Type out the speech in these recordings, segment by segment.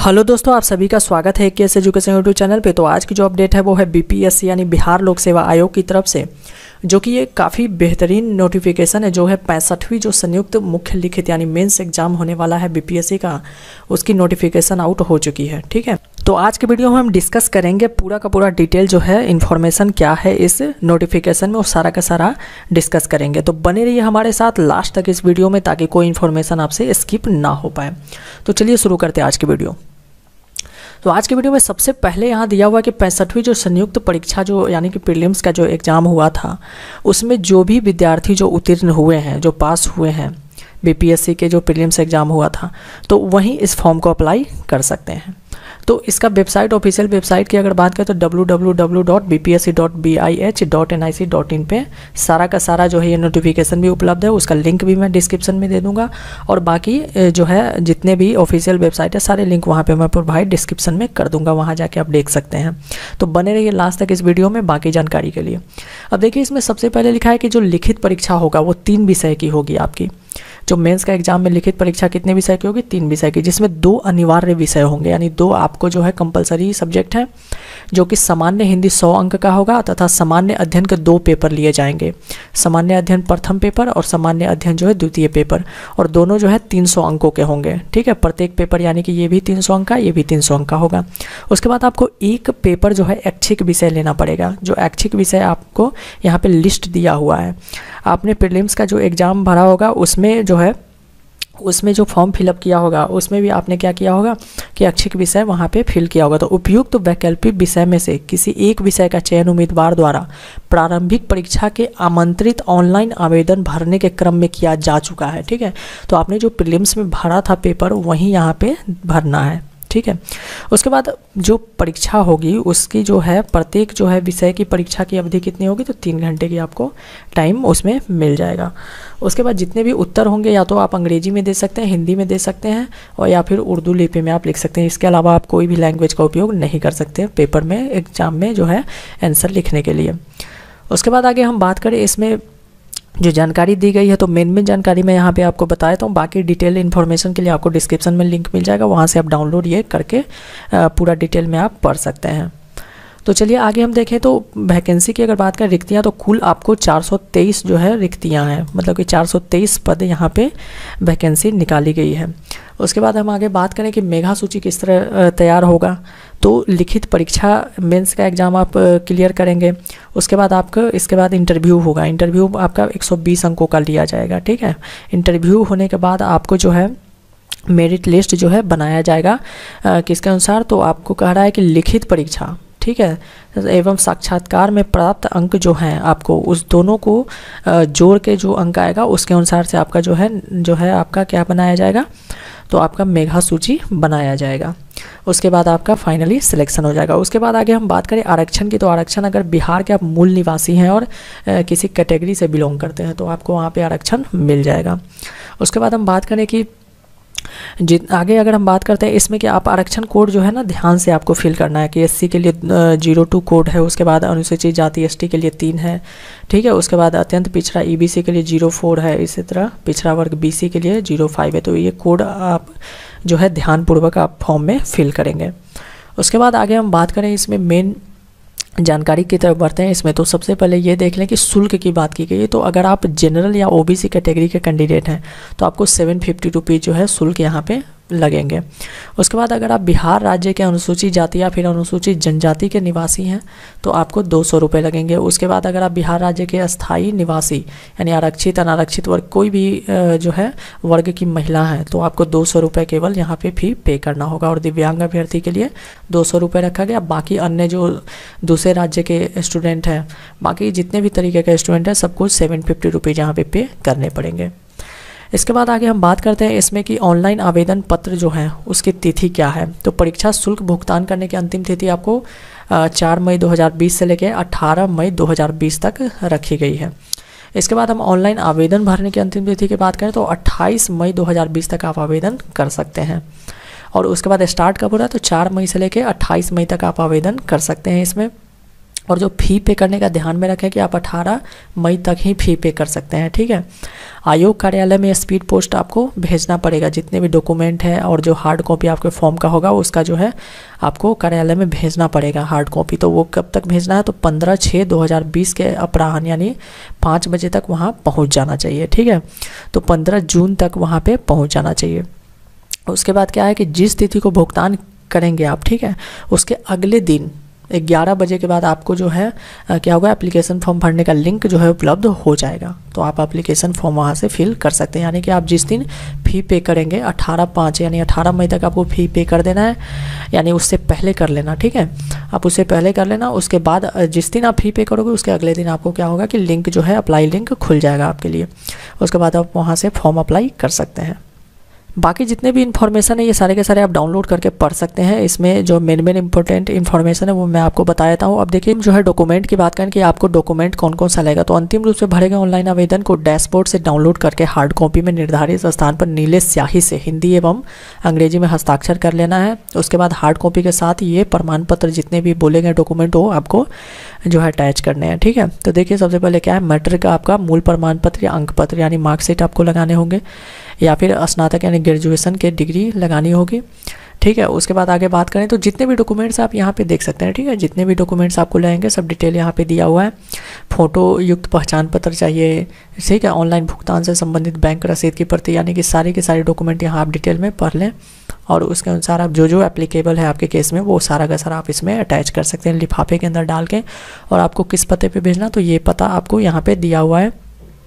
Hello दोस्तों, आप सभी का स्वागत है केएस एजुकेशन यूट्यूब चैनल पे। तो आज की जो अपडेट है वो है बीपीएससी यानी बिहार लोक सेवा आयोग की तरफ से, जो कि ये काफ़ी बेहतरीन नोटिफिकेशन है। जो है 65वीं जो संयुक्त मुख्य लिखित यानी मेंस एग्जाम होने वाला है बीपीएससी का, उसकी नोटिफिकेशन आउट हो चुकी है। ठीक है, तो आज के वीडियो में हम डिस्कस करेंगे पूरा का पूरा डिटेल जो है इन्फॉर्मेशन क्या है इस नोटिफिकेशन में, वो सारा का सारा डिस्कस करेंगे। तो बने रहिए हमारे साथ लास्ट तक इस वीडियो में, ताकि कोई इन्फॉर्मेशन आपसे स्किप ना हो पाए। तो चलिए शुरू करते हैं आज की वीडियो। तो आज के वीडियो में सबसे पहले यहाँ दिया हुआ कि 65वीं जो संयुक्त परीक्षा जो यानी कि प्रीलिम्स का जो एग्ज़ाम हुआ था, उसमें जो भी विद्यार्थी जो उत्तीर्ण हुए हैं, जो पास हुए हैं बीपीएससी के जो प्रीलिम्स एग्ज़ाम हुआ था, तो वहीं इस फॉर्म को अप्लाई कर सकते हैं। तो इसका वेबसाइट, ऑफिशियल वेबसाइट की अगर बात करें तो www.bpsc.bih.nic.in पे सारा का सारा जो है ये नोटिफिकेशन भी उपलब्ध है। उसका लिंक भी मैं डिस्क्रिप्शन में दे दूंगा, और बाकी जो है जितने भी ऑफिशियल वेबसाइट है सारे लिंक वहाँ पे मैं प्रोवाइड डिस्क्रिप्शन में कर दूंगा, वहाँ जाके आप देख सकते हैं। तो बने रहिए लास्ट तक इस वीडियो में बाकी जानकारी के लिए। अब देखिए, इसमें सबसे पहले लिखा है कि जो लिखित परीक्षा होगा वो 3 विषय की होगी। आपकी जो मेंस का एग्जाम में लिखित परीक्षा कितने विषय की होगी? 3 विषय की, जिसमें 2 अनिवार्य विषय होंगे, यानी 2 आपको जो है कंपलसरी सब्जेक्ट है, जो कि सामान्य हिंदी 100 अंक का होगा, तथा सामान्य अध्ययन के 2 पेपर लिए जाएंगे, सामान्य अध्ययन प्रथम पेपर और सामान्य अध्ययन जो है द्वितीय पेपर, और दोनों जो है 300 अंकों के होंगे। ठीक है, प्रत्येक पेपर यानी कि ये भी 300 अंक का, ये भी 300 अंक का होगा। उसके बाद आपको एक पेपर जो है ऐच्छिक विषय लेना पड़ेगा। जो ऐच्छिक विषय आपको यहाँ पे लिस्ट दिया हुआ है, आपने प्रीलिम्स का जो एग्ज़ाम भरा होगा उसमें जो है, उसमें जो फॉर्म फिलअप किया होगा उसमें भी आपने क्या किया होगा कि ऐच्छिक विषय वहाँ पे फिल किया होगा। तो उपयुक्त वैकल्पिक विषय में से किसी एक विषय का चयन उम्मीदवार द्वारा प्रारंभिक परीक्षा के आमंत्रित ऑनलाइन आवेदन भरने के क्रम में किया जा चुका है। ठीक है, तो आपने जो प्रीलिम्स में भरा था पेपर वहीं यहाँ पे भरना है। ठीक है, उसके बाद जो परीक्षा होगी उसकी जो है प्रत्येक जो है विषय की परीक्षा की अवधि कितनी होगी? तो 3 घंटे की आपको टाइम उसमें मिल जाएगा। उसके बाद जितने भी उत्तर होंगे या तो आप अंग्रेजी में दे सकते हैं, हिंदी में दे सकते हैं, और या फिर उर्दू लिपि में आप लिख सकते हैं। इसके अलावा आप कोई भी लैंग्वेज का उपयोग नहीं कर सकते पेपर में, एग्जाम में जो है आंसर लिखने के लिए। उसके बाद आगे हम बात करें, इसमें जो जानकारी दी गई है तो मेन जानकारी मैं यहाँ पे आपको बताया था। बाकी डिटेल इन्फॉर्मेशन के लिए आपको डिस्क्रिप्शन में लिंक मिल जाएगा, वहाँ से आप डाउनलोड ये करके पूरा डिटेल में आप पढ़ सकते हैं। तो चलिए आगे हम देखें, तो वैकेंसी की अगर बात करें, रिक्तियाँ, तो कुल आपको 423 जो है रिक्तियाँ हैं, मतलब कि 423 पद यहाँ पे वैकेंसी निकाली गई है। उसके बाद हम आगे बात करें कि मेधा सूची किस तरह तैयार होगा। तो लिखित परीक्षा मेंस का एग्ज़ाम आप क्लियर करेंगे, उसके बाद आपका इसके बाद इंटरव्यू होगा। इंटरव्यू आपका 120 अंकों का लिया जाएगा। ठीक है, इंटरव्यू होने के बाद आपको जो है मेरिट लिस्ट जो है बनाया जाएगा किसके अनुसार? तो आपको कह रहा है कि लिखित परीक्षा, ठीक है, एवं साक्षात्कार में प्राप्त अंक जो हैं आपको उस दोनों को जोड़ के जो अंक आएगा उसके अनुसार से आपका जो है आपका क्या बनाया जाएगा? तो आपका मेधा सूची बनाया जाएगा। उसके बाद आपका फाइनली सिलेक्शन हो जाएगा। उसके बाद आगे हम बात करें आरक्षण की, तो आरक्षण अगर बिहार के आप मूल निवासी हैं और किसी कैटेगरी से बिलोंग करते हैं तो आपको वहाँ पे आरक्षण मिल जाएगा। उसके बाद हम बात करें कि आगे अगर हम बात करते हैं इसमें कि आप आरक्षण कोड जो है ना ध्यान से आपको फिल करना है कि एससी के लिए 02 कोड है, उसके बाद अनुसूचित जाति एसटी के लिए 3 है। ठीक है, उसके बाद अत्यंत पिछड़ा ईबीसी के लिए 04 है, इसी तरह पिछड़ा वर्ग बीसी के लिए 05 है। तो ये कोड आप जो है ध्यानपूर्वक आप फॉर्म में फिल करेंगे। उसके बाद आगे हम बात करें इसमें मेन जानकारी की तरफ बढ़ते हैं। इसमें तो सबसे पहले ये देख लें कि शुल्क की बात की गई है। तो अगर आप जनरल या ओबीसी कैटेगरी के कैंडिडेट हैं तो आपको 750 रुपीज़ जो है शुल्क यहाँ पे लगेंगे। उसके बाद अगर आप बिहार राज्य के अनुसूचित जाति या फिर अनुसूचित जनजाति के निवासी हैं तो आपको 200 रुपये लगेंगे। उसके बाद अगर आप बिहार राज्य के अस्थायी निवासी यानी आरक्षित अनारक्षित वर्ग कोई भी जो है वर्ग की महिला है तो आपको 200 रुपये केवल यहाँ पे फी पे करना होगा। और दिव्यांग अभ्यर्थी के लिए 200 रुपये रखा गया। बाकी अन्य जो दूसरे राज्य के स्टूडेंट हैं, बाकी जितने भी तरीके के स्टूडेंट हैं सबको 750 रुपीज़ यहाँ पे करने पड़ेंगे। इसके बाद आगे हम बात करते हैं इसमें कि ऑनलाइन आवेदन पत्र जो है उसकी तिथि क्या है। तो परीक्षा शुल्क भुगतान करने की अंतिम तिथि आपको 4 मई 2020 से लेकर 18 मई 2020 तक रखी गई है। इसके बाद हम ऑनलाइन आवेदन भरने की अंतिम तिथि की बात करें तो 28 मई 2020 तक आप आवेदन कर सकते हैं। और उसके बाद स्टार्ट कब हो रहा है? तो 4 मई से लेकर 28 मई तक आप आवेदन कर सकते हैं इसमें। और जो फ़ी पे करने का ध्यान में रखें कि आप 18 मई तक ही फ़ी पे कर सकते हैं, ठीक है। आयोग कार्यालय में स्पीड पोस्ट आपको भेजना पड़ेगा, जितने भी डॉक्यूमेंट है और जो हार्ड कॉपी आपके फॉर्म का होगा उसका जो है आपको कार्यालय में भेजना पड़ेगा हार्ड कॉपी। तो वो कब तक भेजना है, तो 15/6/2020 के अपराह्न यानी 5 बजे तक वहाँ पहुँच जाना चाहिए, ठीक है। तो 15 जून तक वहाँ पर पहुँच जाना चाहिए। उसके बाद क्या है कि जिस तिथि को भुगतान करेंगे आप, ठीक है, उसके अगले दिन 11 बजे के बाद आपको जो है क्या होगा, एप्लीकेशन फॉर्म भरने का लिंक जो है उपलब्ध हो जाएगा। तो आप एप्लीकेशन फॉर्म वहाँ से फिल कर सकते हैं। यानी कि आप जिस दिन फ़ी पे करेंगे 18/5 यानी 18 मई तक आपको फ़ी पे कर देना है, यानी उससे पहले कर लेना, ठीक है। आप उससे पहले कर लेना। उसके बाद जिस दिन आप फ़ी पे करोगे उसके अगले दिन आपको क्या होगा कि लिंक जो है अप्लाई लिंक खुल जाएगा आपके लिए। उसके बाद आप वहाँ से फॉर्म अप्लाई कर सकते हैं। बाकी जितने भी इन्फॉर्मेशन है ये सारे के सारे आप डाउनलोड करके पढ़ सकते हैं। इसमें जो मेन इंपॉर्टेंट इन्फॉर्मेशन है वो मैं आपको बता देता हूँ। अब देखिए जो है डॉक्यूमेंट की बात करें कि आपको डॉक्यूमेंट कौन कौन सा लगेगा, तो अंतिम रूप से भरे गए ऑनलाइन आवेदन को डैशबोर्ड से डाउनलोड करके हार्ड कॉपी में निर्धारित स्थान पर नीले स्याही से हिंदी एवं अंग्रेजी में हस्ताक्षर कर लेना है। उसके बाद हार्ड कॉपी के साथ ये प्रमाण पत्र जितने भी बोले गए डॉक्यूमेंट हो आपको जो है अटैच करने हैं, ठीक है। तो देखिए सबसे पहले क्या है, मैट्रिक का आपका मूल प्रमाण पत्र या अंक पत्र यानी मार्कशीट आपको लगाने होंगे, या फिर स्नातक यानी ग्रेजुएशन के डिग्री लगानी होगी, ठीक है। उसके बाद आगे बात करें तो जितने भी डॉक्यूमेंट्स आप यहाँ पे देख सकते हैं, ठीक है, जितने भी डॉक्यूमेंट्स आपको लगेंगे सब डिटेल यहाँ पे दिया हुआ है। फ़ोटो युक्त पहचान पत्र चाहिए, ठीक है। ऑनलाइन भुगतान से संबंधित बैंक रसीद की प्रति, यानी कि सारे के सारे डॉक्यूमेंट यहाँ आप डिटेल में पढ़ लें और उसके अनुसार आप जो एप्लीकेबल है आपके केस में वो सारा का सारा आप इसमें अटैच कर सकते हैं लिफाफे के अंदर डाल के। और आपको किस पते पे भेजना, तो ये पता आपको यहाँ पे दिया हुआ है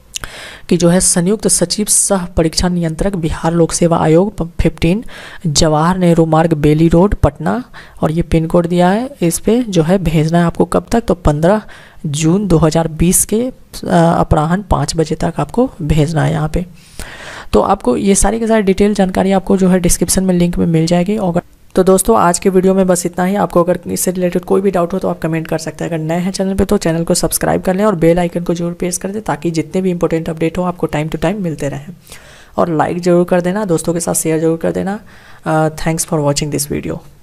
कि जो है संयुक्त सचिव सह परीक्षा नियंत्रक बिहार लोक सेवा आयोग 15 जवाहर नेहरू मार्ग बेली रोड पटना, और ये पिन कोड दिया है। इस पे जो है भेजना है आपको कब तक, तो 15 जून 2020 के अपराह्न 5 बजे तक आपको भेजना है यहाँ पे। तो आपको ये सारी के सारी डिटेल जानकारी आपको जो है डिस्क्रिप्शन में लिंक में मिल जाएगी। और तो दोस्तों आज के वीडियो में बस इतना ही। आपको अगर इससे रिलेटेड कोई भी डाउट हो तो आप कमेंट कर सकते हैं। अगर नए हैं चैनल पे तो चैनल को सब्सक्राइब कर लें और बेल आइकन को जरूर प्रेस कर दें ताकि जितने भी इंपॉर्टेंट अपडेट हो आपको टाइम टू टाइम मिलते रहें। और लाइक ज़रूर कर देना, दोस्तों के साथ शेयर जरूर कर देना। Thanks for watching this video.